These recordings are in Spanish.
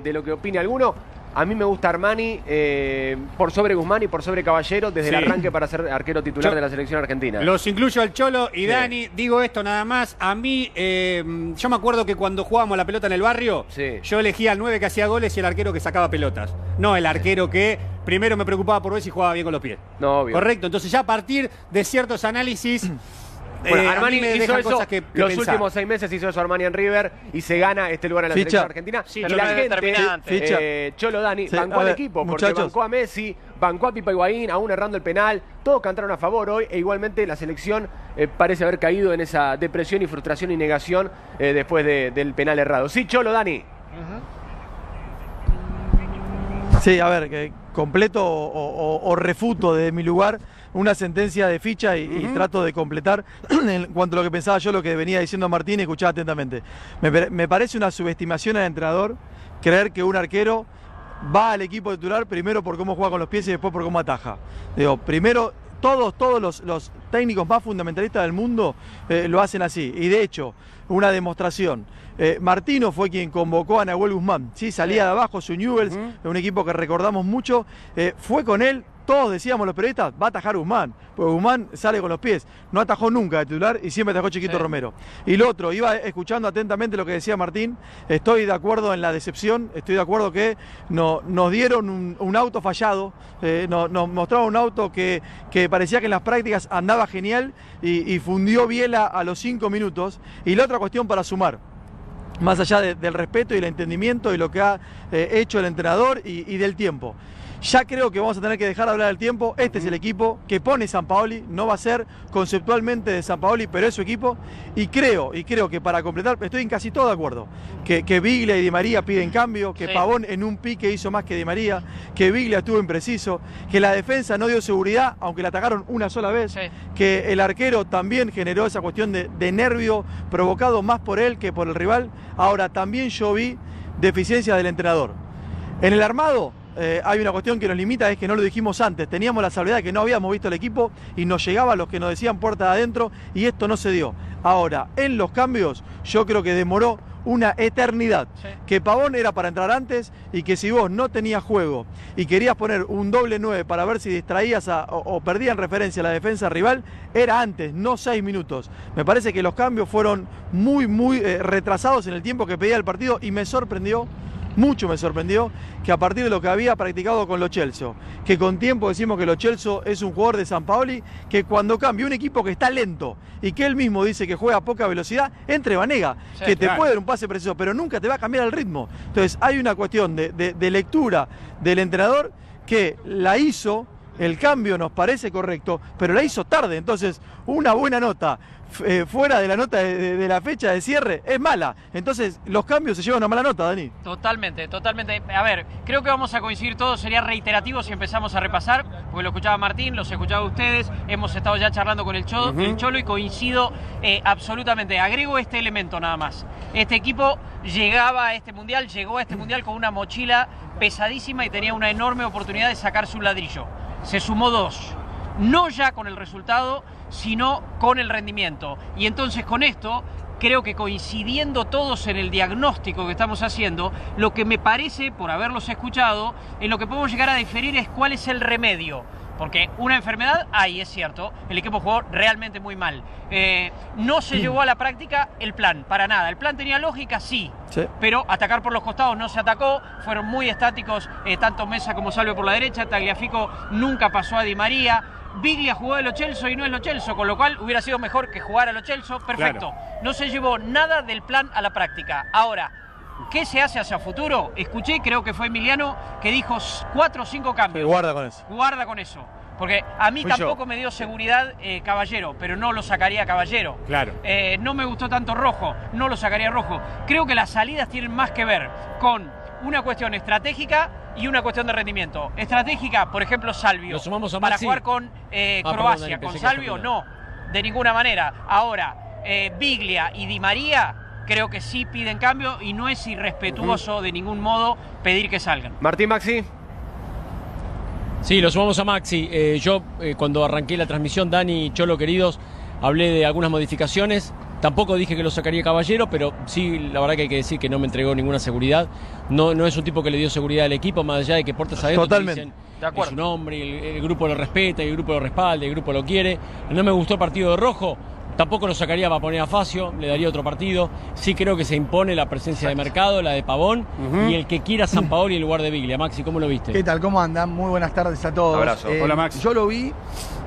de lo que opine alguno. A mí me gusta Armani por sobre Guzmán y por sobre Caballero desde el arranque para ser arquero titular de la selección argentina. Los incluyo al Cholo y Dani. Digo esto nada más. A mí, yo me acuerdo que cuando jugábamos la pelota en el barrio, yo elegía al 9 que hacía goles y el arquero que sacaba pelotas. No el arquero que primero me preocupaba por ver si jugaba bien con los pies. No, obvio. Correcto. Entonces ya a partir de ciertos análisis... Bueno, Armani hizo eso los últimos 6 meses, hizo eso Armani en River y se gana este lugar en la selección argentina. Sí, y la gente, Cholo Dani, bancó al equipo, porque bancó a Messi, bancó a Pipa Higuaín, aún errando el penal. Todos cantaron a favor hoy e igualmente la selección parece haber caído en esa depresión y frustración y negación después del penal errado. Sí, Cholo Dani. Sí, a ver, que completo o refuto de mi lugar una sentencia de ficha y trato de completar en cuanto a lo que pensaba yo, lo que venía diciendo Martín y escuchaba atentamente. Me parece una subestimación al entrenador creer que un arquero va al equipo titular primero por cómo juega con los pies y después por cómo ataja. Digo, primero, todos los técnicos más fundamentalistas del mundo lo hacen así. Y de hecho, una demostración. Martino fue quien convocó a Nahuel Guzmán. ¿Sí? Salía de abajo su Newell's, un equipo que recordamos mucho. Fue con él. Todos decíamos los periodistas, va a atajar Guzmán, porque Guzmán sale con los pies, no atajó nunca de titular y siempre atajó Chiquito Romero. Y lo otro, iba escuchando atentamente lo que decía Martín, estoy de acuerdo en la decepción, estoy de acuerdo que nos dieron un auto fallado, nos mostraron un auto que parecía que en las prácticas andaba genial y fundió Biela a los 5 minutos. Y la otra cuestión para sumar, más allá del respeto y el entendimiento y lo que ha hecho el entrenador y del tiempo. Ya creo que vamos a tener que dejar de hablar del tiempo. Este es el equipo que pone Sampaoli, no va a ser conceptualmente de Sampaoli, pero es su equipo. Y creo que para completar, estoy en casi todo de acuerdo, que Biglia y Di María piden cambio, que Pavón en un pique hizo más que Di María, que Biglia estuvo impreciso, que la defensa no dio seguridad, aunque la atacaron una sola vez, que el arquero también generó esa cuestión de nervio provocado más por él que por el rival. Ahora, también yo vi deficiencia del entrenador. En el armado, hay una cuestión que nos limita, es que no lo dijimos antes, teníamos la salvedad de que no habíamos visto el equipo y nos llegaba los que nos decían puerta de adentro y esto no se dio. Ahora, en los cambios, yo creo que demoró una eternidad, que Pavón era para entrar antes y que si vos no tenías juego y querías poner un doble 9 para ver si distraías o perdían referencia a la defensa rival, era antes, no 6 minutos. Me parece que los cambios fueron muy retrasados en el tiempo que pedía el partido y me sorprendió. Mucho me sorprendió que a partir de lo que había practicado con Lo Celso, que con tiempo decimos que Lo Celso es un jugador de Sampaoli, que cuando cambia un equipo que está lento y que él mismo dice que juega a poca velocidad, entre Vanega, que te puede dar un pase preciso, pero nunca te va a cambiar el ritmo. Entonces hay una cuestión de lectura del entrenador que la hizo, el cambio nos parece correcto, pero la hizo tarde. Entonces una buena nota fuera de la nota de la fecha de cierre es mala. Entonces los cambios se llevan una mala nota, Dani. Totalmente. A ver, creo que vamos a coincidir todos. Sería reiterativo si empezamos a repasar, porque lo escuchaba Martín, los escuchaba ustedes, hemos estado ya charlando con el Cholo y coincido absolutamente. Agrego este elemento nada más. Este equipo llegó a este mundial con una mochila pesadísima y tenía una enorme oportunidad de sacarse un ladrillo. Se sumó 2. No ya con el resultado, sino con el rendimiento. Y entonces con esto, creo que coincidiendo todos en el diagnóstico que estamos haciendo, lo que me parece, por haberlos escuchado, en lo que podemos llegar a diferir es cuál es el remedio. Porque una enfermedad hay, es cierto, el equipo jugó realmente muy mal. No se llevó a la práctica el plan, para nada. El plan tenía lógica, sí, pero atacar por los costados no se atacó, fueron muy estáticos, tanto Mesa como Salvio por la derecha, Tagliafico nunca pasó a Di María, Biglia jugó de Lo Celso y no es Lo Celso, con lo cual hubiera sido mejor que jugara Lo Celso, perfecto. No se llevó nada del plan a la práctica. Ahora, ¿qué se hace hacia futuro? Escuché, creo que fue Emiliano, que dijo 4 o 5 cambios. Guarda con eso. Guarda con eso. Porque a mí tampoco me dio seguridad Caballero, pero no lo sacaría Caballero. Claro. No me gustó tanto Rojo, no lo sacaría Rojo. Creo que las salidas tienen más que ver con una cuestión estratégica y una cuestión de rendimiento. Estratégica, por ejemplo, Salvio. Para jugar con Croacia. Con Salvio, no, de ninguna manera. Ahora, Biglia y Di María, creo que sí piden cambio y no es irrespetuoso de ningún modo pedir que salgan. Martín, Maxi. Sí, lo sumamos a Maxi. Yo, cuando arranqué la transmisión, Dani y Cholo, queridos, hablé de algunas modificaciones. Tampoco dije que lo sacaría Caballero, pero sí, la verdad que hay que decir que no me entregó ninguna seguridad. No es un tipo que le dio seguridad al equipo, más allá de que puertas adentro dicen es un hombre, el grupo lo respeta, el grupo lo respalda, el grupo lo quiere. No me gustó el partido de Rojo. Tampoco lo sacaría para poner a Facio, le daría otro partido. Sí creo que se impone la presencia de Mercado, la de Pavón, y el que quiera Sampaoli en lugar de Biglia. Maxi, ¿cómo lo viste? ¿Qué tal? ¿Cómo andan? Muy buenas tardes a todos. Abrazo. Hola, Max. Yo lo vi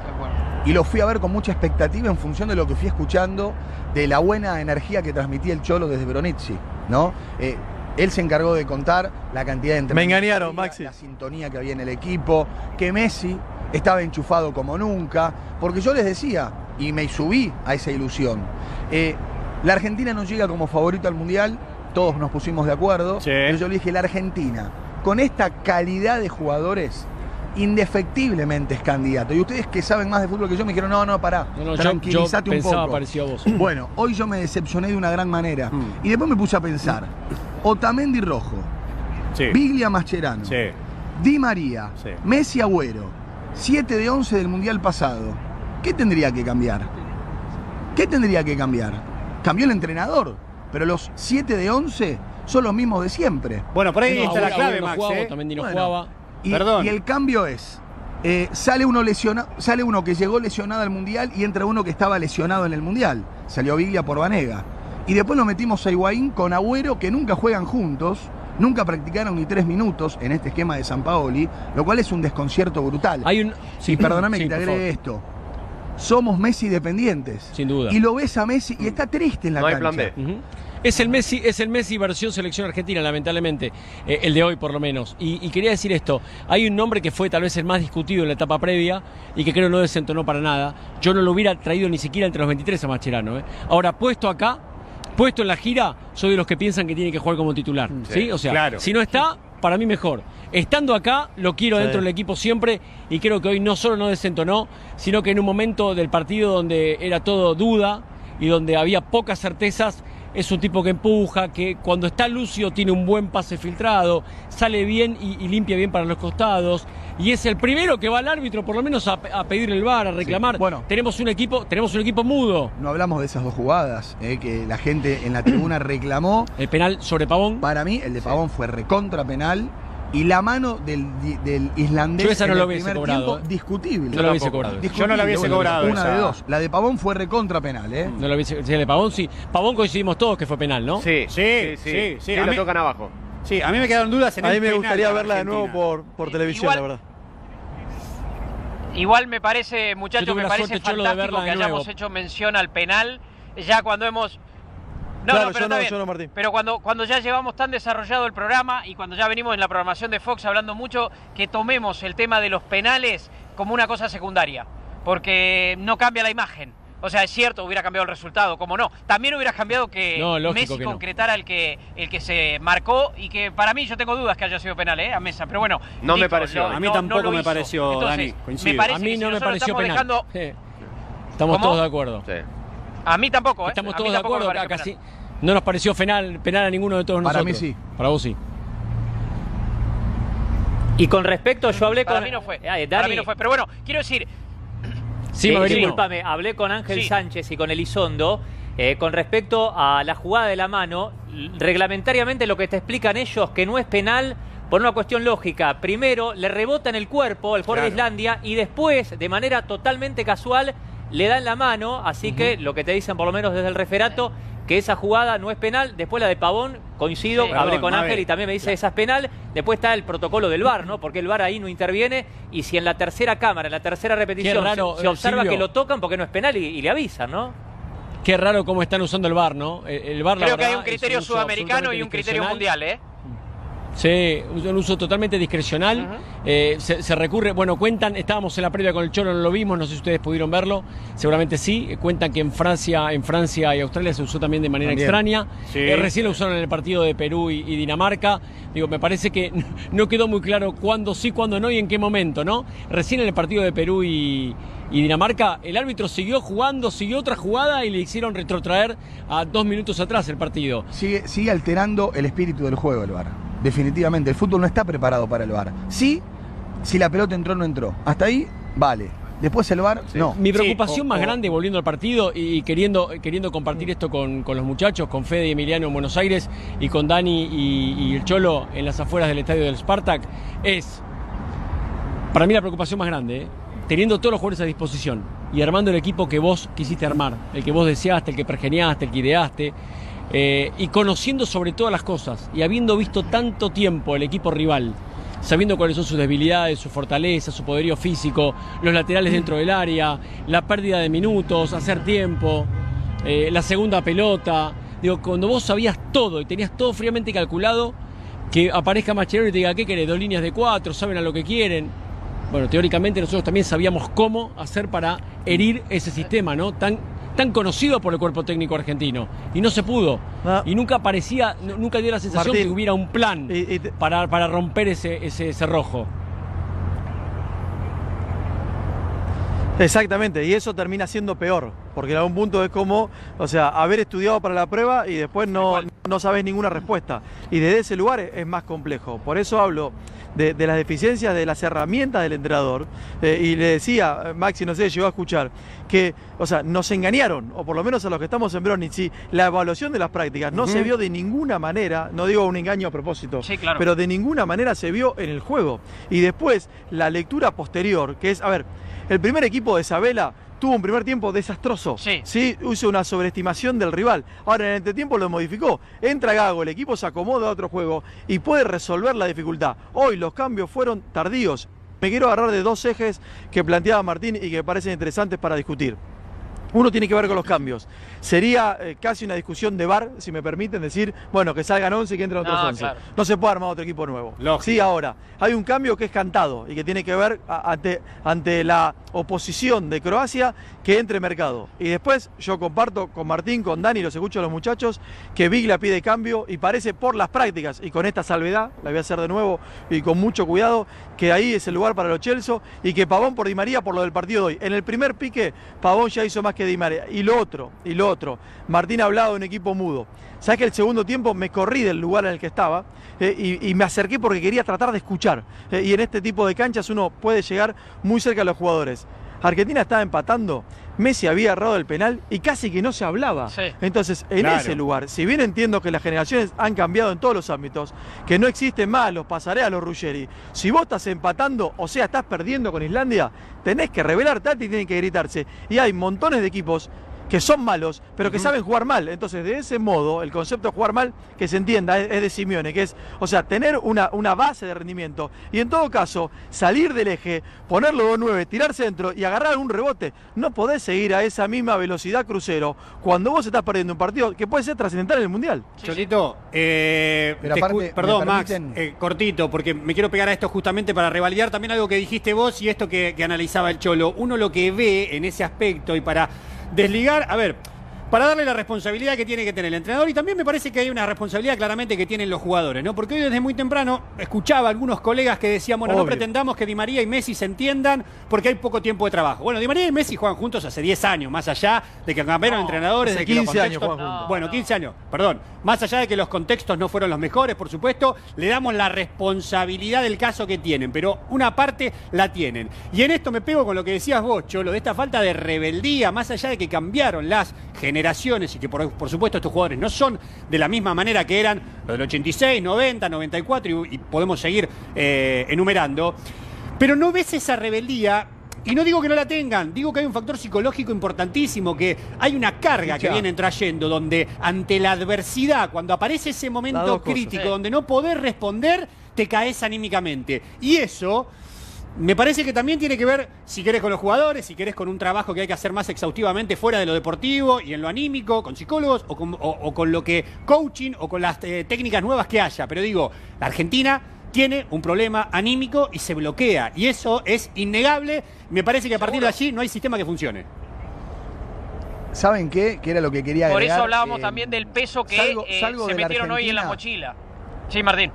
y lo fui a ver con mucha expectativa en función de lo que fui escuchando, de la buena energía que transmitía el Cholo desde Veronizzi, ¿no? Él se encargó de contar la cantidad de entrenamientos. Me engañaron, Maxi. La sintonía que había en el equipo, que Messi estaba enchufado como nunca, porque yo les decía, y me subí a esa ilusión, la Argentina no llega como favorito al Mundial, todos nos pusimos de acuerdo, pero yo le dije, la Argentina, con esta calidad de jugadores, indefectiblemente es candidato. Y ustedes que saben más de fútbol que yo me dijeron, no, pará, tranquilízate un poco. Parecido a vos. Bueno, hoy yo me decepcioné de una gran manera. Y después me puse a pensar, Otamendi Rojo, Biglia Mascherano, Di María, Messi Agüero, 7 de 11 del Mundial pasado. ¿Qué tendría que cambiar? ¿Qué tendría que cambiar? Cambió el entrenador, pero los 7 de 11 son los mismos de siempre. Bueno, por ahí está la clave, Max. Otamendi no jugaba. Y el cambio es, sale uno que llegó lesionado al Mundial y entra uno que estaba lesionado en el Mundial. Salió Biglia por Banega. Y después nos metimos a Higuaín con Agüero, que nunca juegan juntos, nunca practicaron ni 3 minutos en este esquema de Sampaoli, lo cual es un desconcierto brutal. Y perdóname que te agregue esto. Somos Messi dependientes. Sin duda. Y lo ves a Messi y está triste en la cancha. No hay plan B. Es el Messi versión selección argentina, lamentablemente, el de hoy por lo menos. Y quería decir esto, hay un nombre que fue tal vez el más discutido en la etapa previa y que creo no desentonó para nada. Yo no lo hubiera traído ni siquiera entre los 23 a Mascherano. Ahora, puesto acá, puesto en la gira, soy de los que piensan que tiene que jugar como titular. ¿Sí? O sea, si no está, para mí mejor. Estando acá, lo quiero dentro del equipo siempre y creo que hoy no solo no desentonó, sino que en un momento del partido donde era todo duda y donde había pocas certezas, es un tipo que empuja, que cuando está lucio tiene un buen pase filtrado, sale bien y limpia bien para los costados, y es el primero que va al árbitro por lo menos a pedir el VAR, a reclamar. Bueno, tenemos un equipo mudo. No hablamos de esas dos jugadas, que la gente en la tribuna reclamó. El penal sobre Pavón. Para mí el de Pavón fue recontra penal. Y la mano del islandés yo esa no en lo el hubiese primer cobrado, tiempo, discutible. Yo no lo hubiese cobrado. Yo no la hubiese cobrado. Una de dos. La de Pavón fue recontra penal, No lo hubiese, sí, de Pavón sí. Pavón coincidimos todos que fue penal, ¿no? Sí. La tocan abajo. Sí, a mí me quedaron dudas en el penal. A mí me gustaría verla de nuevo por televisión, la verdad. Igual me parece, muchachos, me parece fantástico que hayamos hecho mención al penal ya cuando hemos... Pero cuando ya llevamos tan desarrollado el programa y cuando ya venimos en la programación de Fox hablando mucho, que tomemos el tema de los penales como una cosa secundaria, porque no cambia la imagen. O sea, es cierto, hubiera cambiado el resultado, como no. También hubiera cambiado que Messi concretara el que se marcó y que para mí yo tengo dudas que haya sido penal, a Mesa. Pero bueno, no me pareció. A mí tampoco me pareció, entonces, Dani. A mí no me pareció penal. Estamos todos de acuerdo. Sí. A mí tampoco, Estamos todos de acuerdo, casi no nos pareció penal a ninguno de todos nosotros. Para mí sí. Para vos sí. Y con respecto, yo hablé para mí no fue. Para mí no fue. Pero bueno, quiero decir... discúlpame, hablé con Ángel Sánchez y con Elizondo con respecto a la jugada de la mano. Reglamentariamente lo que te explican ellos que no es penal por una cuestión lógica. Primero, le rebota en el cuerpo al jugador de Islandia y después, de manera totalmente casual, le dan la mano. Así que lo que te dicen, por lo menos desde el referato, que esa jugada no es penal. Después la de Pavón, coincido, hablé con Ángel y también me dice esa es penal. Después está el protocolo del VAR, ¿no? Porque el VAR ahí no interviene y si en la tercera cámara, en la tercera repetición se observa que lo tocan porque no es penal y le avisan, ¿no? Qué raro cómo están usando el VAR, ¿no? El VAR, creo que hay un criterio sudamericano y un criterio mundial, Sí, un uso totalmente discrecional. Se recurre, bueno, cuentan, estábamos en la previa con el Cholo, no lo vimos, no sé si ustedes pudieron verlo, seguramente sí. Cuentan que en Francia y Australia se usó también de manera extraña. Recién lo usaron en el partido de Perú y Dinamarca. Digo, me parece que no quedó muy claro cuándo sí, cuándo no y en qué momento, ¿no? Recién en el partido de Perú y Dinamarca, el árbitro siguió jugando, siguió otra jugada y le hicieron retrotraer a 2 minutos atrás el partido. Sigue alterando el espíritu del juego el VAR. Definitivamente, el fútbol no está preparado para el VAR. Sí, si la pelota entró o no entró. Hasta ahí, vale. Después el VAR, no. Mi preocupación más grande, volviendo al partido y queriendo compartir esto con los muchachos, con Fede y Emiliano en Buenos Aires y con Dani y el Cholo en las afueras del estadio del Spartak, es, para mí la preocupación más grande, teniendo todos los jugadores a disposición y armando el equipo que vos quisiste armar, el que vos deseaste, el que pergeniaste, el que ideaste, y conociendo sobre todas las cosas y habiendo visto tanto tiempo el equipo rival, sabiendo cuáles son sus debilidades, su fortaleza, su poderío físico, los laterales dentro del área, la pérdida de minutos, hacer tiempo, la segunda pelota. Digo, cuando vos sabías todo y tenías todo fríamente calculado, que aparezca Mascherano y te diga, ¿qué querés? 2 líneas de 4, saben a lo que quieren. Bueno, teóricamente nosotros también sabíamos cómo hacer para herir ese sistema, ¿no? Tan conocido por el cuerpo técnico argentino. Y no se pudo. Y nunca parecía, nunca dio la sensación Martín, que hubiera un plan para romper ese cerrojo. Exactamente, y eso termina siendo peor, porque en algún punto es como, o sea, haber estudiado para la prueba y después no sabes ninguna respuesta. Y desde ese lugar es más complejo. Por eso hablo de las deficiencias de las herramientas del entrenador. Y le decía, Maxi, no sé, llegó a escuchar, que, o sea, nos engañaron, o por lo menos a los que estamos en Bronici, la evaluación de las prácticas no se vio de ninguna manera, no digo un engaño a propósito, sí, claro, pero de ninguna manera se vio en el juego. Y después, la lectura posterior, que es, a ver, el primer equipo de Sabela tuvo un primer tiempo desastroso. Sí, hizo una sobreestimación del rival. Ahora en el entretiempo lo modificó. Entra Gago, el equipo se acomoda a otro juego y puede resolver la dificultad. Hoy los cambios fueron tardíos. Me quiero agarrar de 2 ejes que planteaba Martín y que me parecen interesantes para discutir. Uno tiene que ver con los cambios. Sería casi una discusión de VAR, si me permiten decir, bueno, que salgan 11 y que entren otros 11. Claro. No se puede armar otro equipo nuevo. Lógico. Sí, ahora, hay un cambio que es cantado y que tiene que ver ante la oposición de Croacia que entre Mercado. Y después yo comparto con Martín, con Dani, los escucho a los muchachos, que Biglia pide cambio y parece por las prácticas, y con esta salvedad, la voy a hacer de nuevo y con mucho cuidado, que ahí es el lugar para los Chelsea y que Pavón por Di María por lo del partido de hoy. En el primer pique, Pavón ya hizo más que Di María. Y lo otro, Martín ha hablado de un equipo mudo. ¿Sabes que el segundo tiempo me corrí del lugar en el que estaba y me acerqué porque quería tratar de escuchar? Y en este tipo de canchas uno puede llegar muy cerca a los jugadores. Argentina estaba empatando, Messi había errado el penal y casi que no se hablaba. Sí. Entonces, en ese lugar, si bien entiendo que las generaciones han cambiado en todos los ámbitos, que no existen más los Pasarela, los Ruggeri, si vos estás empatando, o sea, estás perdiendo con Islandia, tenés que revelar tanto y tienen que gritarse. Y hay montones de equipos que son malos, pero que saben jugar mal. Entonces, de ese modo, el concepto de jugar mal, que se entienda, es de Simeone, que es, o sea, tener una base de rendimiento. Y en todo caso, salir del eje, ponerlo 2-9, tirar centro y agarrar un rebote. No podés seguir a esa misma velocidad crucero cuando vos estás perdiendo un partido que puede ser trascendental en el Mundial. Cholito, perdón, Max, cortito, porque me quiero pegar a esto justamente para revalidar también algo que dijiste vos y esto que analizaba el Cholo. Uno lo que ve en ese aspecto y para desligar, a ver, para darle la responsabilidad que tiene que tener el entrenador, y también me parece que hay una responsabilidad claramente que tienen los jugadores, ¿no? Porque hoy desde muy temprano escuchaba a algunos colegas que decían, bueno, no pretendamos que Di María y Messi se entiendan porque hay poco tiempo de trabajo. Bueno, Di María y Messi juegan juntos hace 10 años, más allá de que cambiaron entrenadores, hace de que 15 años juegan juntos. Bueno, 15 años, perdón. Más allá de que los contextos no fueron los mejores, por supuesto, le damos la responsabilidad del caso que tienen, pero una parte la tienen. Y en esto me pego con lo que decías vos, Cholo, de esta falta de rebeldía, más allá de que cambiaron las generaciones y que por supuesto estos jugadores no son de la misma manera que eran los del 86, 90, 94 y podemos seguir enumerando, pero no ves esa rebeldía. Y no digo que no la tengan, digo que hay un factor psicológico importantísimo, que hay una carga que vienen trayendo, donde ante la adversidad, cuando aparece ese momento crítico, donde no podés responder, te caes anímicamente. Y eso me parece que también tiene que ver, si querés, con los jugadores, si querés, con un trabajo que hay que hacer más exhaustivamente fuera de lo deportivo y en lo anímico, con psicólogos o con lo que coaching o con las técnicas nuevas que haya. Pero digo, la Argentina tiene un problema anímico y se bloquea. Y eso es innegable. Me parece que a partir de allí no hay sistema que funcione. ¿Saben qué? Que era lo que quería agregar. Por eso hablábamos también del peso que se metieron hoy en la mochila. Sí, Martín.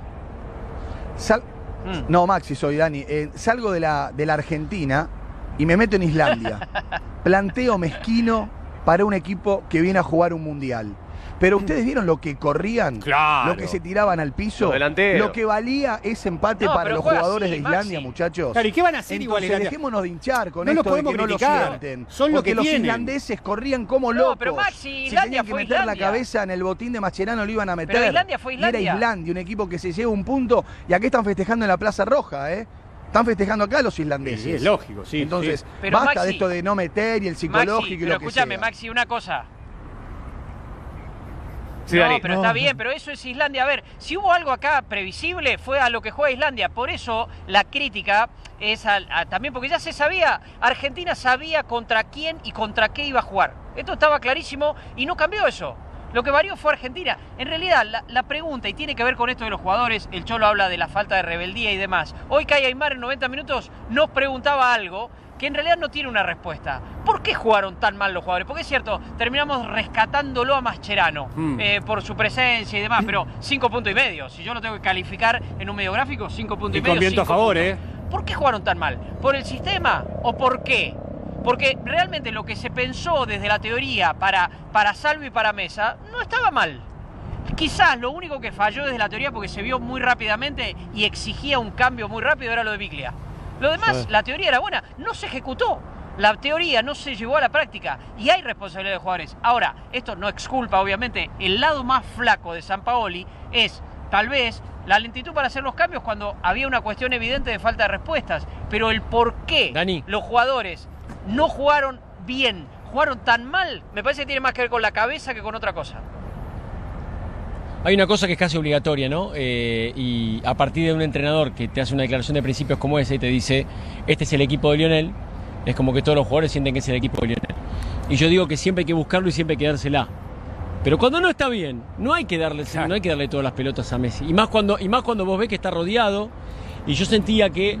No, Maxi, soy Dani. Salgo de la Argentina y me meto en Islandia. Planteo mezquino para un equipo que viene a jugar un mundial. Pero ustedes vieron lo que corrían, lo que se tiraban al piso, lo que valía ese empate para los jugadores de Islandia, muchachos. Claro, ¿y qué van a hacer igual Islandia? Dejémonos de hinchar con no esto de que no lo sienten. Son lo que los tienen. islandeses corrían como locos. Pero Maxi, si tenían que meter la cabeza en el botín de Mascherano, lo iban a meter. Pero Islandia fue Islandia. Y era Islandia, un equipo que se lleva un punto. Y aquí están festejando en la Plaza Roja, Están festejando acá los islandeses. Sí, es lógico, sí. Entonces, Pero basta Maxi, de esto de no meter y el psicológico Maxi, y lo pero que escúchame, sea. Maxi, una cosa. Sí, no, Dani. pero está bien, pero eso es Islandia. A ver, si hubo algo acá previsible, fue a lo que juega Islandia. Por eso la crítica es también porque ya se sabía, Argentina sabía contra quién y contra qué iba a jugar. Esto estaba clarísimo y no cambió eso. Lo que varió fue Argentina. En realidad, la pregunta, y tiene que ver con esto de los jugadores, el Cholo habla de la falta de rebeldía y demás. Hoy Kai Aymar en 90 minutos nos preguntaba algo que en realidad no tiene una respuesta. ¿Por qué jugaron tan mal los jugadores? Porque es cierto, terminamos rescatándolo a Mascherano por su presencia y demás, pero 5,5 puntos. Si yo lo tengo que calificar en un medio gráfico, 5,5 puntos. Con viento a favor, ¿Por qué jugaron tan mal? ¿Por el sistema o por qué? Porque realmente lo que se pensó desde la teoría para Salvio y para Mesa no estaba mal. Quizás lo único que falló desde la teoría, porque se vio muy rápidamente y exigía un cambio muy rápido, era lo de Biglia. Lo demás, la teoría era buena, no se ejecutó. La teoría no se llevó a la práctica y hay responsabilidad de jugadores. Ahora, esto no exculpa, obviamente, el lado más flaco de Sampaoli es, tal vez, la lentitud para hacer los cambios cuando había una cuestión evidente de falta de respuestas. Pero el por qué los jugadores no jugaron bien, jugaron tan mal, me parece que tiene más que ver con la cabeza que con otra cosa. Hay una cosa que es casi obligatoria, ¿no? Y a partir de un entrenador que te hace una declaración de principios como esa y te dice, este es el equipo de Lionel, es como que todos los jugadores sienten que es el equipo de Lionel. Y yo digo que siempre hay que buscarlo y siempre hay que dársela. Pero cuando no está bien, no hay que darle todas las pelotas a Messi. Y más cuando vos ves que está rodeado. Y yo sentía que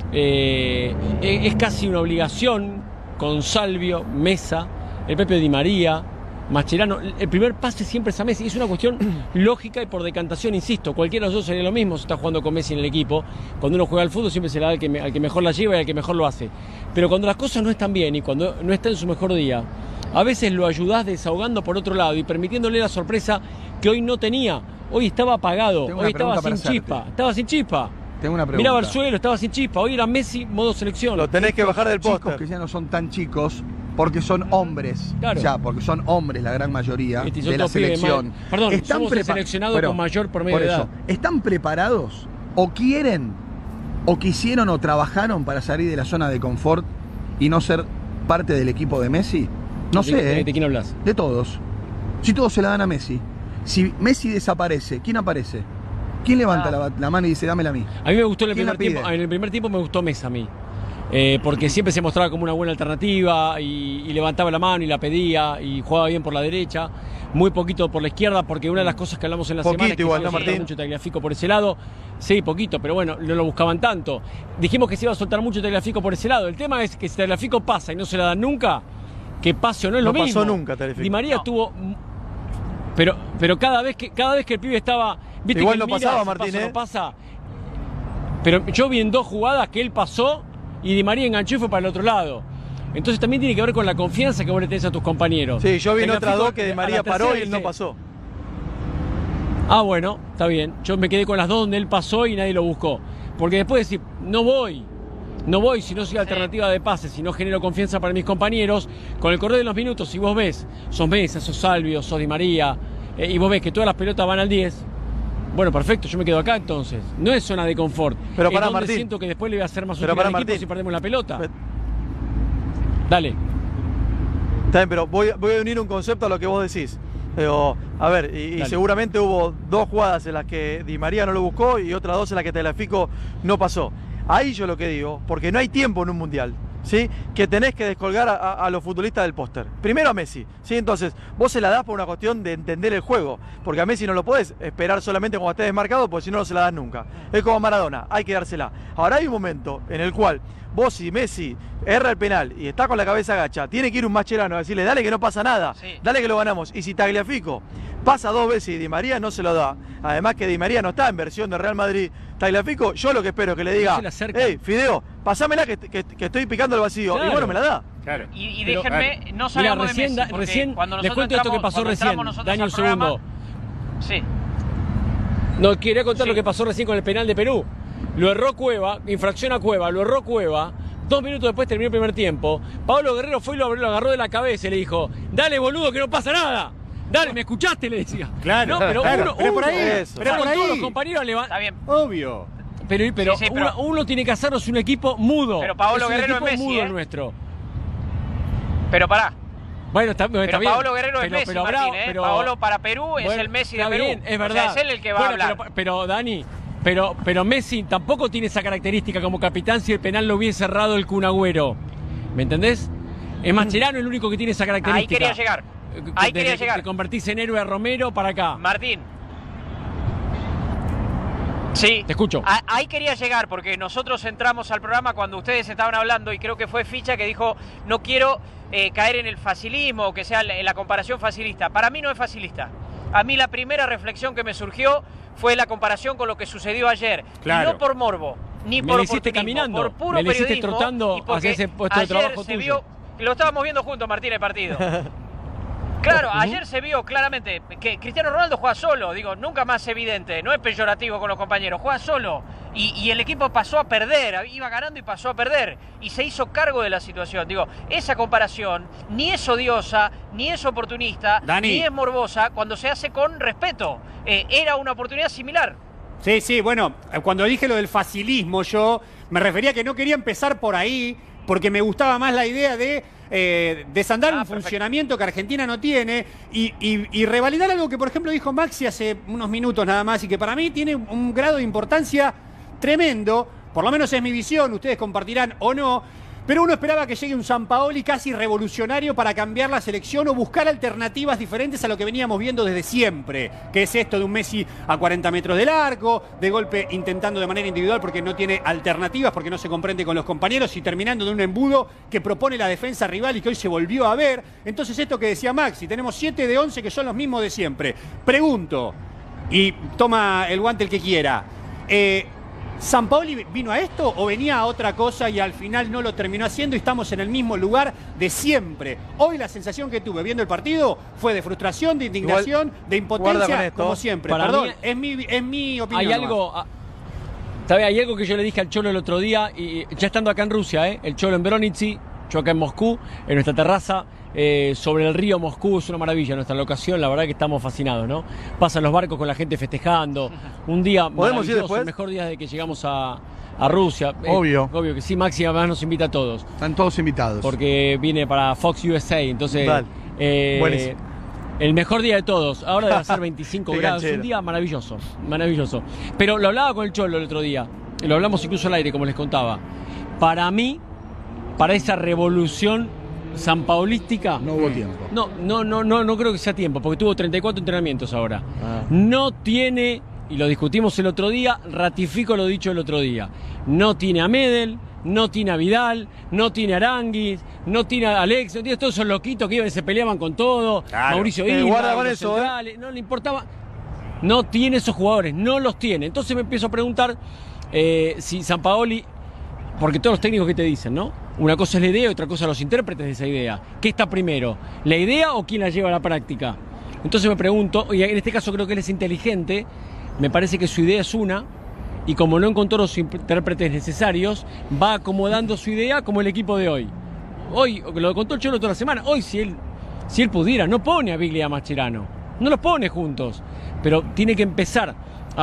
es casi una obligación con Salvio, Mesa, el propio Di María, Mascherano. El primer pase siempre es a Messi. Es una cuestión lógica y por decantación, insisto. Cualquiera de los dos sería lo mismo si está jugando con Messi en el equipo. Cuando uno juega al fútbol siempre se la da al que mejor la lleva y al que mejor lo hace. Pero cuando las cosas no están bien y cuando no está en su mejor día, a veces lo ayudás desahogando por otro lado y permitiéndole la sorpresa que hoy no tenía. Hoy estaba apagado, hoy estaba sin chispa. Estaba sin chispa. Tengo una pregunta. Miraba al suelo, estaba sin chispa. Hoy era Messi, modo selección. Lo tenés que bajar del póster. Chicos que ya no son tan chicos, porque son hombres. Claro. Ya, porque son hombres la gran mayoría de la selección. Perdón, somos el seleccionado con mayor promedio de edad. ¿Están preparados? ¿O quieren? ¿O quisieron o trabajaron para salir de la zona de confort y no ser parte del equipo de Messi? No sé, ¿De quién hablas? De todos. Si todos se la dan a Messi. Si Messi desaparece, ¿quién aparece? ¿Quién levanta la mano y dice, dámela a mí? A mí me gustó en el primer tiempo me gustó Mesa a mí. Porque siempre se mostraba como una buena alternativa y levantaba la mano y la pedía y jugaba bien por la derecha, muy poquito por la izquierda, porque una de las cosas que hablamos en la semana es que igual, se soltaba mucho Tagliafico por ese lado. Sí, poquito, pero bueno, no lo buscaban tanto. Dijimos que se iba a soltar mucho Tagliafico por ese lado. El tema es que si Tagliafico pasa y no se la dan nunca, que pase o no es lo mismo. No pasó nunca Tagliafico. Di María tuvo... Pero cada vez que el pibe estaba... ¿viste igual que no pasaba, Martín, no pasa? Pero yo vi en 2 jugadas que él pasó y Di María enganchó y fue para el otro lado. Entonces también tiene que ver con la confianza que vos le tenés a tus compañeros. Sí, yo vi en otras 2 que Di María paró y él no pasó. Ah, bueno, está bien. Yo me quedé con las 2 donde él pasó y nadie lo buscó. Porque después de decir, no voy si no soy alternativa de pase, si no genero confianza para mis compañeros, con el correr de los minutos, si vos ves, sos Mesa, sos Salvio, sos Di María, y vos ves que todas las pelotas van al 10, bueno, perfecto, yo me quedo acá entonces. No es zona de confort. Pero para donde Martín, siento que después le voy a hacer más útil al equipo si perdemos la pelota. Dale. Está bien, pero voy a unir un concepto a lo que vos decís. Pero, a ver, y seguramente hubo 2 jugadas en las que Di María no lo buscó y otras 2 en las que Tagliafico no pasó. Ahí yo lo que digo, porque no hay tiempo en un mundial, ¿sí? Que tenés que descolgar a los futbolistas del póster. Primero a Messi, ¿sí? Entonces, vos se la das por una cuestión de entender el juego, porque a Messi no lo podés esperar solamente cuando esté desmarcado, porque si no, no se la das nunca. Es como Maradona, hay que dársela. Ahora hay un momento en el cual vos y Messi erra el penal y está con la cabeza agacha, tiene que ir un Mascherano a decirle, dale que no pasa nada, dale que lo ganamos. Y si Tagliafico pasa 2 veces y Di María no se lo da, además que Di María no está en versión de Real Madrid, Tagliafico, yo lo que espero es que le diga, hey, Fideo, pasámela que estoy picando el vacío, claro. Y bueno, me la da. Claro. Y déjenme, no sabemos de Messi, recién cuando les cuento esto que pasó recién, Dani, un segundo. Sí. No, quería contar lo que pasó recién con el penal de Perú. Lo erró Cueva, infracción a Cueva, lo erró Cueva. 2 minutos después terminó el primer tiempo. Pablo Guerrero fue y lo agarró de la cabeza y le dijo: dale, boludo, que no pasa nada. Dale, ¿me escuchaste? Le decía. Claro, no, pero claro, uno por ahí. Pero por ahí. Todos los compañeros Está bien. Obvio. Pero uno tiene que hacernos un equipo mudo. Pero Pablo Guerrero es Messi, mudo nuestro. Pero pará. Bueno, está bien. Pablo Guerrero es Messi, Martín, ¿eh? Paolo para Perú es el Messi de Perú. Bien, es verdad. O sea, es él el que va a hablar. Pero Dani, pero Messi tampoco tiene esa característica como capitán si el penal lo hubiese cerrado el Kun Agüero. ¿Me entendés? Es Mascherano el único que tiene esa característica. Ahí quería llegar. Ahí quería llegar. Te convertís en héroe a Romero para acá. Martín. Sí. Te escucho. Ahí quería llegar porque nosotros entramos al programa cuando ustedes estaban hablando y creo que fue Ficha que dijo: no quiero caer en el facilismo o que sea la comparación facilista. Para mí no es facilista. A mí la primera reflexión que me surgió fue la comparación con lo que sucedió ayer. Claro. Y no por morbo, ni por oportunismo, caminando, por puro me periodismo. trotando y porque hacia ese puesto de trabajo se tuyo. vio, lo estábamos viendo juntos, Martín, el partido. Claro, ayer se vio claramente que Cristiano Ronaldo juega solo, digo, nunca más evidente, no es peyorativo con los compañeros, juega solo y el equipo pasó a perder, iba ganando y pasó a perder y se hizo cargo de la situación. Digo, esa comparación ni es odiosa, ni es oportunista, Dani, ni es morbosa cuando se hace con respeto. Era una oportunidad similar. Sí, bueno, cuando dije lo del facilismo yo me refería a que no quería empezar por ahí porque me gustaba más la idea de desandar un funcionamiento que Argentina no tiene y revalidar algo que, por ejemplo, dijo Maxi hace unos minutos nada más y que para mí tiene un grado de importancia tremendo, por lo menos es mi visión, ustedes compartirán o no, pero uno esperaba que llegue un Sampaoli casi revolucionario para cambiar la selección o buscar alternativas diferentes a lo que veníamos viendo desde siempre, que es esto de un Messi a 40 metros del arco, de golpe intentando de manera individual porque no tiene alternativas, porque no se comprende con los compañeros y terminando de un embudo que propone la defensa rival y que hoy se volvió a ver. Entonces esto que decía Maxi, tenemos 7 de 11 que son los mismos de siempre. Pregunto, y toma el guante el que quiera, ¿Sampaoli vino a esto o venía a otra cosa y al final no lo terminó haciendo y estamos en el mismo lugar de siempre? Hoy la sensación que tuve viendo el partido fue de frustración, de indignación, de impotencia, como siempre. Perdón, es mi opinión. Hay algo que yo le dije al Cholo el otro día, y ya estando acá en Rusia, el Cholo en Bronici, yo acá en Moscú, en nuestra terraza, sobre el río Moscú, es una maravilla nuestra locación, la verdad que estamos fascinados, ¿no? Pasan los barcos con la gente festejando, un día maravilloso, el mejor día de que llegamos a Rusia. Obvio. Obvio que sí, Maxi además nos invita a todos. Están todos invitados. Porque viene para Fox USA, entonces... Buenísimo. El mejor día de todos, ahora debe ser 25 grados, un día maravilloso, maravilloso. Pero lo hablaba con el Cholo el otro día, lo hablamos incluso al aire, como les contaba. Para mí, para esa revolución sampaolística... No hubo tiempo. No creo que sea tiempo, porque tuvo 34 entrenamientos ahora. No tiene, y lo discutimos el otro día, ratifico lo dicho el otro día, no tiene a Medel, no tiene a Vidal, no tiene a Aranguis, no tiene a Alex, no tiene a todos esos loquitos que iban y se peleaban con todo, claro. Mauricio Isla, no le importaba, no tiene esos jugadores, no los tiene. Entonces me empiezo a preguntar si Sampaoli, porque todos los técnicos que te dicen, ¿no? Una cosa es la idea y otra cosa los intérpretes de esa idea. ¿Qué está primero? ¿La idea o quién la lleva a la práctica? Entonces me pregunto, y en este caso creo que él es inteligente, me parece que su idea es una, y como no encontró los intérpretes necesarios, va acomodando su idea como el equipo de hoy. Hoy, lo contó el Cholo toda la semana, hoy si él pudiera, no pone a Biglia y a Mascherano, no los pone juntos, pero tiene que empezar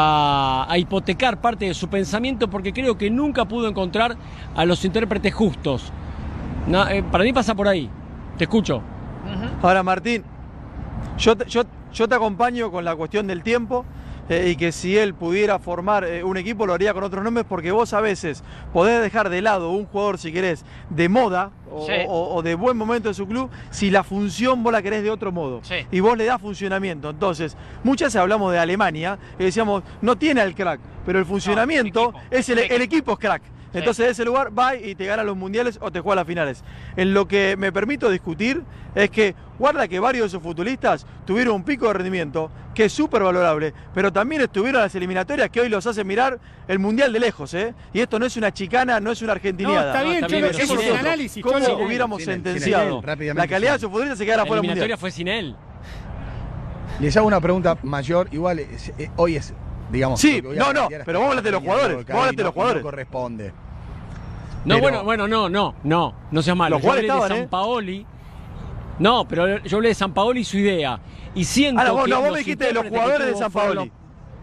a hipotecar parte de su pensamiento porque creo que nunca pudo encontrar a los intérpretes justos. Para mí pasa por ahí. Te escucho. Ahora, Martín, yo te acompaño con la cuestión del tiempo. Y que si él pudiera formar un equipo lo haría con otros nombres, porque vos a veces podés dejar de lado un jugador, si querés, de moda o de buen momento de su club, si la función vos la querés de otro modo y vos le das funcionamiento. Entonces, muchas veces hablamos de Alemania y decíamos, no tiene al crack, pero el funcionamiento el equipo es crack. Entonces de ese lugar va y te gana los mundiales o te juega las finales. En lo que me permito discutir es que guarda que varios de esos futbolistas tuvieron un pico de rendimiento que es súper valorable, pero también estuvieron en las eliminatorias que hoy los hacen mirar el mundial de lejos, ¿eh? Y esto no es una chicana, no es una argentiniada. No, está bien, Cholo, es un análisis, Cholo. hubiéramos sentenciado la calidad de su futbolista, se quedara fuera del Mundial. La eliminatoria fue sin él. Les hago una pregunta mayor, igual hoy es, digamos... Sí, pero vamos a hablar de los jugadores. Vamos a hablar de los jugadores. No corresponde. No, pero, no seas malo. Los jugadores yo hablé estaban, de Sampaoli. No, pero yo hablé de Sampaoli y su idea. Y siento vos que me dijiste de los jugadores de Sampaoli.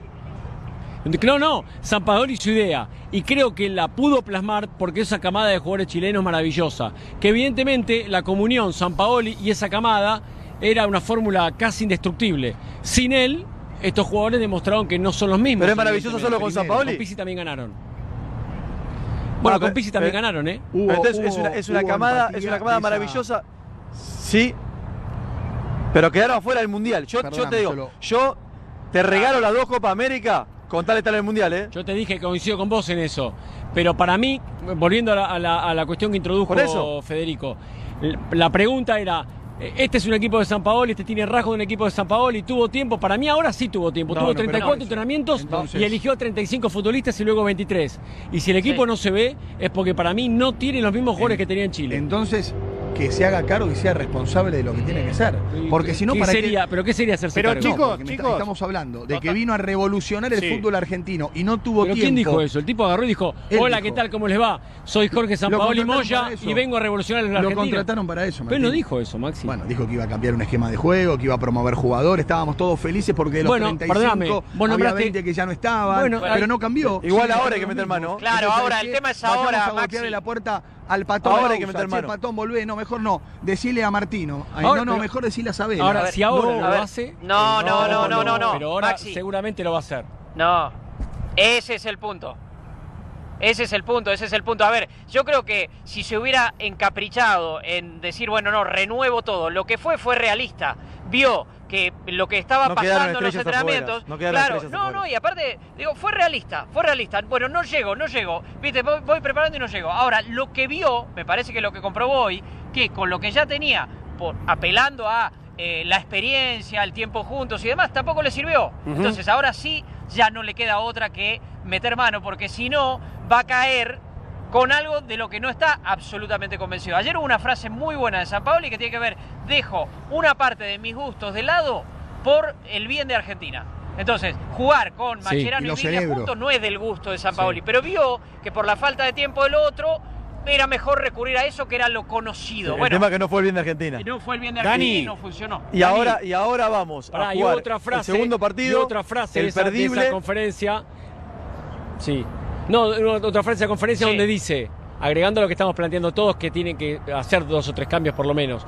No, Sampaoli y su idea. Y creo que la pudo plasmar porque esa camada de jugadores chilenos maravillosa. Que evidentemente la comunión Sampaoli y esa camada era una fórmula casi indestructible. Sin él, estos jugadores demostraron que no son los mismos. Pero es maravilloso solo con Sampaoli. Con Pizzi también ganaron. Bueno, con Pizzi también ganaron, ¿eh? Es una camada maravillosa. Sí. Pero quedaron afuera del Mundial. Yo te digo, yo te regalo las 2 Copas América con tal estar en el Mundial, ¿eh? Yo te dije que coincido con vos en eso. Pero para mí, volviendo a la cuestión que introdujo Federico, la pregunta era... Este es un equipo de Sampaoli, este tiene rasgos de un equipo de Sampaoli, tuvo tiempo, para mí ahora sí tuvo tiempo, tuvo 34 entrenamientos y eligió 35 futbolistas y luego 23. Y si el equipo no se ve, es porque para mí no tiene los mismos jugadores que tenía en Chile. Entonces, que se haga cargo y sea responsable de lo que tiene que ser. Porque si no, ¿Qué sería hacerse cargo? Chicos, estamos hablando de que vino a revolucionar el fútbol argentino y no tuvo tiempo. ¿Quién dijo eso? El tipo agarró y dijo, hola, ¿qué tal? ¿Cómo les va? Soy Jorge Sampaoli Moya y vengo a revolucionar el Argentina. Lo contrataron para eso, Pero no dijo eso, Maxi. Bueno, dijo que iba a cambiar un esquema de juego, que iba a promover jugadores, estábamos todos felices porque de los 35 había 20 que ya no estaban, pero no cambió. Igual ahora hay que meter mano. Claro, ahora, el tema es ahora, Maxi. Vamos a golpearle la puerta al Patón. Ahora hay que meter mano. Patón, volvé, no, mejor no. Decile a Martino. Mejor decile a Sabela. Ahora, si ahora lo hace... No. Pero ahora Maxi, seguramente lo va a hacer. No, ese es el punto. Ese es el punto. A ver, yo creo que si se hubiera encaprichado en decir, bueno, no, renuevo todo, lo que fue realista. Vio que lo que estaba pasando en los entrenamientos, y aparte, digo, fue realista. Bueno, no llego, viste, voy preparando y no llego. Ahora, lo que vio, me parece que lo que comprobó hoy, que con lo que ya tenía, apelando a la experiencia, el tiempo juntos y demás, tampoco le sirvió. Entonces, ahora sí, ya no le queda otra que meter mano, porque si no, va a caer con algo de lo que no está absolutamente convencido. Ayer hubo una frase muy buena de Sampaoli que tiene que ver, dejo una parte de mis gustos de lado por el bien de Argentina. Entonces, jugar con Mascherano y Viglia juntos no es del gusto de Sampaoli, pero vio que por la falta de tiempo del otro era mejor recurrir a eso que era lo conocido. El tema que no fue el bien de Argentina. No fue el bien de Argentina y no funcionó. Y ahora vamos a jugar otra frase, el segundo partido. Y otra frase de esa conferencia. Sí. No, otra frase de la conferencia donde dice, agregando lo que estamos planteando todos, que tienen que hacer 2 o 3 cambios por lo menos.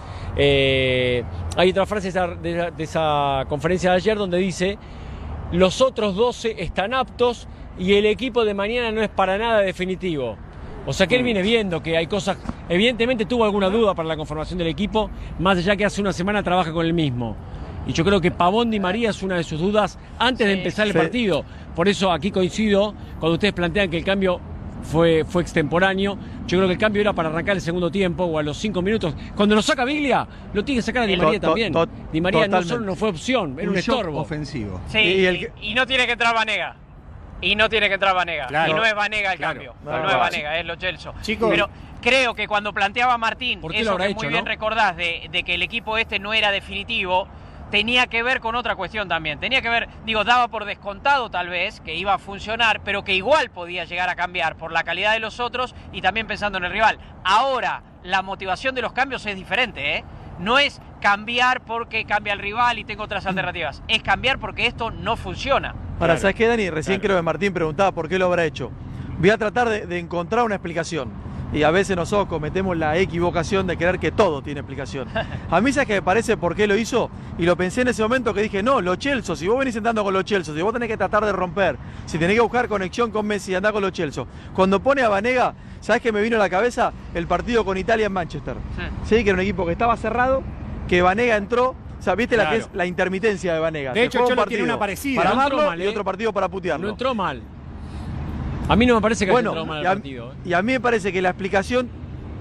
Hay otra frase de esa conferencia de ayer donde dice, los otros 12 están aptos y el equipo de mañana no es para nada definitivo. O sea que él viene viendo que hay cosas, evidentemente tuvo alguna duda para la conformación del equipo, más allá que hace una semana trabaja con el mismo. Y yo creo que Pavón Di María es una de sus dudas antes de empezar el partido. Por eso aquí coincido cuando ustedes plantean que el cambio fue extemporáneo. Yo creo que el cambio era para arrancar el segundo tiempo o a los 5 minutos. Cuando lo saca Viglia, lo tiene que sacar a Di María también. Di María no solo no fue opción, era un estorbo. Ofensivo. Sí, y no tiene que entrar Vanega. Claro. Y no es Vanega el cambio. No es Vanega, es Lo Celso. Pero creo que cuando planteaba Martín, eso que muy bien recordás de que el equipo este no era definitivo, tenía que ver con otra cuestión también. Tenía que ver, daba por descontado tal vez que iba a funcionar, pero que igual podía llegar a cambiar por la calidad de los otros y también pensando en el rival. Ahora, la motivación de los cambios es diferente, ¿eh? No es cambiar porque cambia el rival y tengo otras alternativas. Es cambiar porque esto no funciona. Ahora, ¿sabes qué, Dani? Recién creo que Martín preguntaba por qué lo habrá hecho. Voy a tratar de encontrar una explicación. Y a veces nosotros cometemos la equivocación de creer que todo tiene explicación. A mí, ¿sabes qué me parece por qué lo hizo? Y lo pensé en ese momento que dije, no, Lo Celso, si vos venís entrando con Lo Celso, si vos tenés que tratar de romper, si tenés que buscar conexión con Messi, andá con Lo Celso. Cuando pone a Vanega, ¿sabes qué me vino a la cabeza? El partido con Italia en Manchester. Sí, que era un equipo que estaba cerrado, que Vanega entró. O sea, viste que es la intermitencia de Vanega. De hecho, Cholo tiene una parecida. Para amarlo y otro partido para putearlo. No entró mal. A mí no me parece que haya entrado mal el partido. Y a mí me parece que la explicación...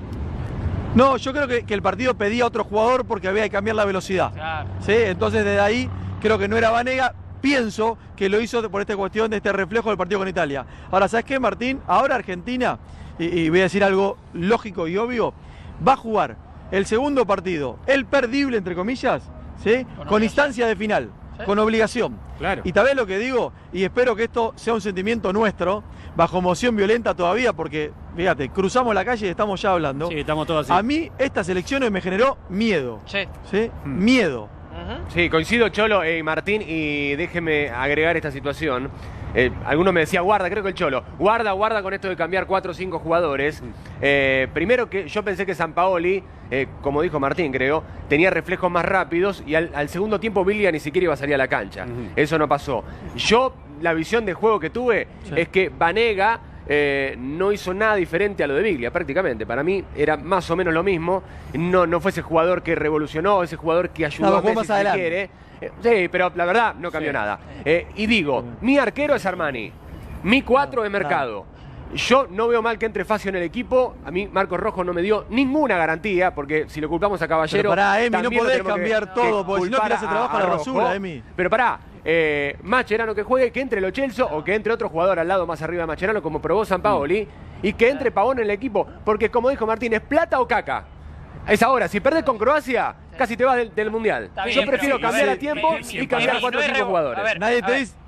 No, yo creo que el partido pedía a otro jugador porque había que cambiar la velocidad. Claro. ¿Sí? Entonces, desde ahí, creo que no era Vanega. Pienso que lo hizo por esta cuestión de este reflejo del partido con Italia. Ahora, ¿sabes qué, Martín? Ahora Argentina, y voy a decir algo lógico y obvio, va a jugar el segundo partido, el perdible, entre comillas, ¿sí? Con instancia de final, ¿sí? Con obligación. Claro. Y tal vez lo que digo, y espero que esto sea un sentimiento nuestro, bajo emoción violenta todavía, porque, fíjate, cruzamos la calle y estamos ya hablando. Sí, estamos todos así. A mí, estas elecciones me generó miedo. Sí. ¿Sí? Miedo. Sí, coincido, Cholo y Martín, y déjeme agregar esta situación. Alguno me decía, guarda, creo que el Cholo, guarda con esto de cambiar 4 o 5 jugadores. Primero que yo pensé que Sampaoli, como dijo Martín, creo, tenía reflejos más rápidos y al segundo tiempo Biglia ni siquiera iba a salir a la cancha. Eso no pasó. Yo, la visión de juego que tuve es que Banega no hizo nada diferente a lo de Biglia, prácticamente. Para mí era más o menos lo mismo. No fue ese jugador que revolucionó, ese jugador que ayudó a Messi, si se quiere. Sí, pero la verdad no cambió nada. Y digo, mi arquero es Armani, mi 4 es Mercado. Yo no veo mal que entre Facio en el equipo. A mí Marcos Rojo no me dio ninguna garantía, porque si lo culpamos a Caballero... Pero pará, Emi, no podés cambiar todo, porque si no tirás el trabajo a la basura, Emi. Pero pará, Mascherano que juegue, que entre Lo Celso o que entre otro jugador al lado más arriba de Mascherano, como probó Sampaoli, y que entre Pavón en el equipo, porque como dijo Martín, es plata o caca. Es ahora, si perdés con Croacia, casi te vas del Mundial. Yo prefiero cambiar a tiempo y cambiar 4 o 5 jugadores. Nadie te dice...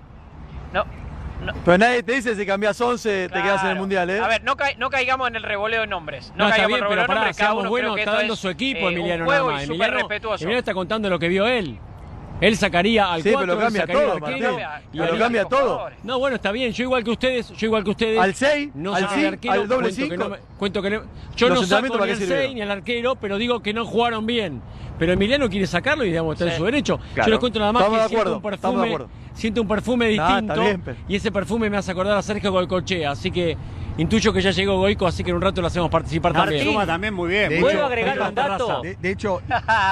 Pero nadie te dice si cambiás 11 te quedás en el Mundial, ¿eh? A ver, no caigamos en el revoleo de nombres. No, está bien, pero pará, seamos buenos, está dando su equipo Emiliano nada más. Emiliano está contando lo que vio él. Él sacaría al 4, pero lo cambia todo, Martín. Lo cambia todo. No, bueno, está bien. Yo igual que ustedes. Al 6, no al 5, al doble 5. Yo no saco ni al 6 ni al arquero, pero digo que no jugaron bien. Pero Emiliano quiere sacarlo y digamos, está en su derecho. Claro. Yo les cuento nada más que siento un perfume distinto. Y ese perfume me hace acordar a Sergio Goicoechea. Así que intuyo que ya llegó Goico, así que en un rato lo hacemos participar también. Suma también muy bien. ¿Puedo agregar un dato? De hecho...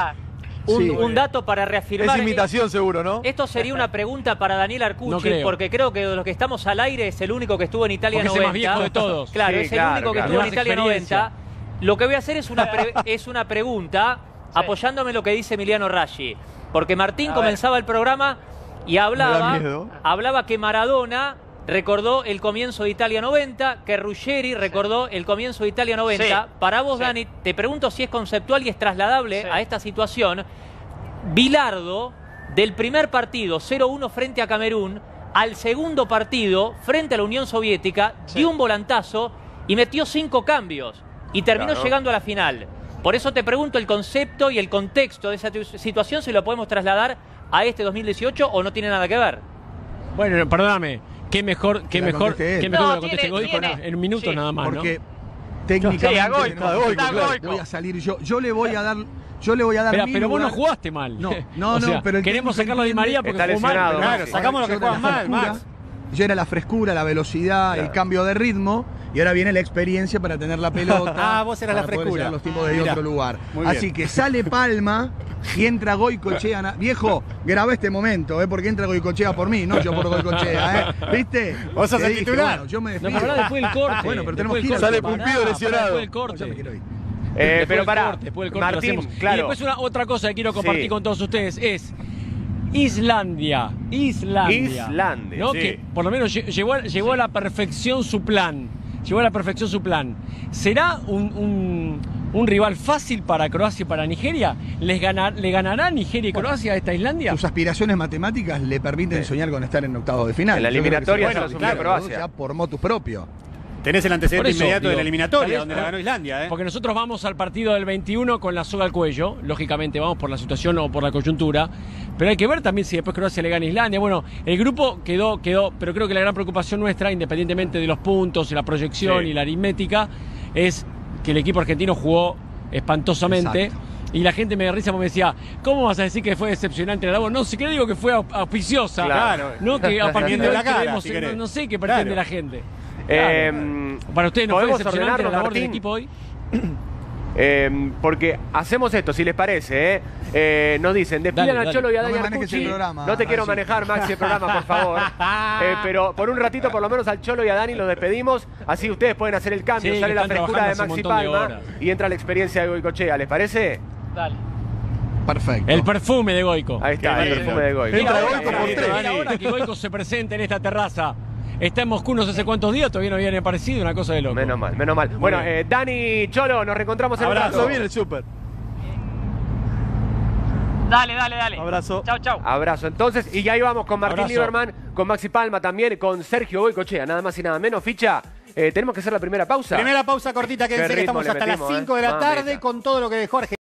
Un dato para reafirmar. Es imitación seguro, ¿no? Esto sería una pregunta para Daniel Arcucci, porque creo que de los que estamos al aire es el único que estuvo en Italia 90. Es el más viejo de todos. Claro, es el único que estuvo en Italia 90. Lo que voy a hacer es una pregunta apoyándome en lo que dice Emiliano Raggi. Porque Martín comenzaba el programa y hablaba que Maradona recordó el comienzo de Italia 90, que Ruggeri recordó el comienzo de Italia 90. Sí. Para vos, Dani, te pregunto si es conceptual y es trasladable a esta situación. Bilardo, del primer partido 0-1 frente a Camerún, al segundo partido frente a la Unión Soviética, dio un volantazo y metió 5 cambios y terminó llegando a la final. Por eso te pregunto el concepto y el contexto de esa situación, si lo podemos trasladar a este 2018 o no tiene nada que ver. Bueno, perdóname. Qué mejor que lo conteste Goico en minutos nada más, porque técnicamente voy a salir yo le voy a dar pero vos no jugaste mal. No, pero queremos sacarlo de Di María porque jugó mal. Claro, sacamos lo que juegan mal, Max. Ya era la frescura, la velocidad, el cambio de ritmo, y ahora viene la experiencia para tener la pelota. Vos eras la frescura. Los tiempos de otro lugar. Así que sale Palma y entra Goicoechea. Viejo, grabé este momento, porque entra Goicoechea por mí, no yo por Goicoechea, ¿viste? Vos sos el titular. Bueno, yo me despido. No, después del corte. Bueno, pero tenemos que ir. Sale Pumpido lesionado. Después del corte. Yo me quiero ir. Pero pará, Martín, claro. Y después otra cosa que quiero compartir con todos ustedes es Islandia, ¿no? Que por lo menos llevó a la perfección su plan. ¿Será un rival fácil para Croacia y para Nigeria? ¿Le ganará Nigeria y Croacia a esta Islandia? Sus aspiraciones matemáticas le permiten soñar con estar en octavos de final. En la eliminatoria se Croacia. Ya por motus propio. Tenés el antecedente inmediato de la eliminatoria, donde la ganó Islandia. Porque nosotros vamos al partido del 21 con la soga al cuello. Lógicamente vamos por la situación o por la coyuntura. Pero hay que ver también si después Croacia le gana a Islandia. Bueno, el grupo quedó, pero creo que la gran preocupación nuestra, independientemente de los puntos, la proyección y la aritmética, es que el equipo argentino jugó espantosamente. Exacto. Y la gente me da risa porque me decía, ¿cómo vas a decir que fue decepcionante la labor? No, si que digo que fue auspiciosa. Claro. No que a partir de la cara, no sé qué pretende la gente. Para ustedes no fue decepcionante la labor del equipo hoy. Porque hacemos esto, si les parece, nos dicen, despidan al Cholo y a Dani Arcucci. No te quiero manejar, Maxi, el programa, por favor. Pero por un ratito, por lo menos al Cholo y a Dani los despedimos. Así ustedes pueden hacer el cambio. Sale la frescura de Maxi Palma y entra la experiencia de Goicoechea. ¿Les parece? Dale. Perfecto. El perfume de Goico. Ahí está, el perfume de Goico. Entra Goico por 3. Ahora que Goico se presente en esta terraza. está en Moscú no sé hace cuántos días, todavía no habían aparecido, una cosa de loco. Menos mal, menos mal. Bueno, Dani, Cholo, nos reencontramos en el abrazo. Bien el súper. Dale. Abrazo. Chau. Abrazo. Entonces, y ya íbamos con Martín Abrazo. Lieberman, con Maxi Palma también, con Sergio Goycochea, nada más y nada menos. Ficha, tenemos que hacer la primera pausa. Primera pausa cortita, Qué quédense que ritmo estamos le hasta metimos, las 5 de la tarde Mamita. con todo lo que dejó Argentina.